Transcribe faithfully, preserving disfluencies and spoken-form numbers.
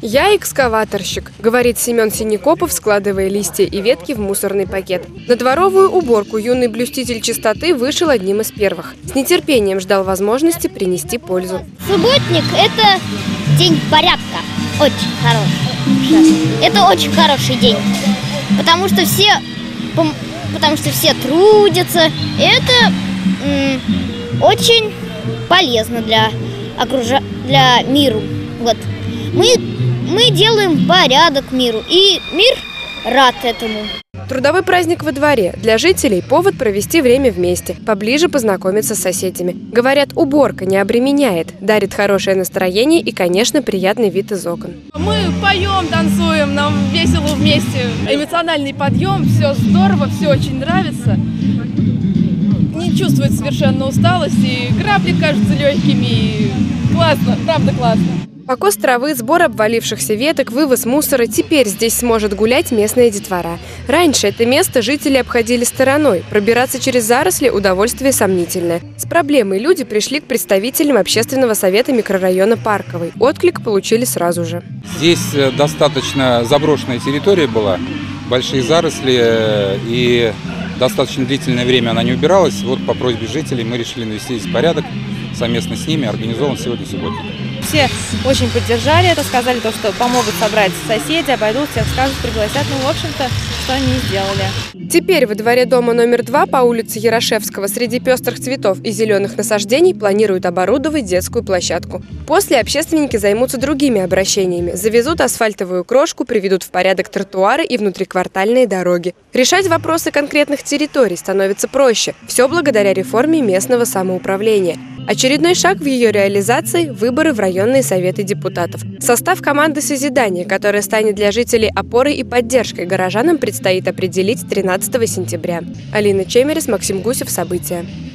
«Я экскаваторщик», – говорит Семен Синекопов, складывая листья и ветки в мусорный пакет. На дворовую уборку юный блюститель чистоты вышел одним из первых. С нетерпением ждал возможности принести пользу. Субботник – это день порядка. Очень хороший. Это очень хороший день. Потому что все, потому что все трудятся. И это м, очень полезно для, окружа... для мира. Вот. Мы, мы делаем порядок миру, и мир рад этому. Трудовой праздник во дворе. Для жителей повод провести время вместе, поближе познакомиться с соседями. Говорят, уборка не обременяет, дарит хорошее настроение и, конечно, приятный вид из окон. Мы поем, танцуем, нам весело вместе. Эмоциональный подъем, все здорово, все очень нравится. Не чувствует совершенно усталости, грабли кажутся легкими. И классно, правда классно. Покос травы, сбор обвалившихся веток, вывоз мусора – теперь здесь сможет гулять местная детвора. Раньше это место жители обходили стороной. Пробираться через заросли – удовольствие сомнительное. С проблемой люди пришли к представителям общественного совета микрорайона Парковый. Отклик получили сразу же. Здесь достаточно заброшенная территория была, большие заросли, и достаточно длительное время она не убиралась. Вот по просьбе жителей мы решили навести здесь порядок. Совместно с ними организован сегодня субботник. Все очень поддержали это, сказали, то, что помогут собрать соседи, обойдут, всех скажут, пригласят. Ну, в общем-то, что они и сделали. Теперь во дворе дома номер два по улице Ярошевского среди пестрых цветов и зеленых насаждений планируют оборудовать детскую площадку. После общественники займутся другими обращениями. Завезут асфальтовую крошку, приведут в порядок тротуары и внутриквартальные дороги. Решать вопросы конкретных территорий становится проще. Все благодаря реформе местного самоуправления. Очередной шаг в ее реализации – выборы в районные советы депутатов. Состав команды созидания, которая станет для жителей опорой и поддержкой, горожанам предстоит определить тринадцатого сентября. Алина Чемерис, Максим Гусев. События.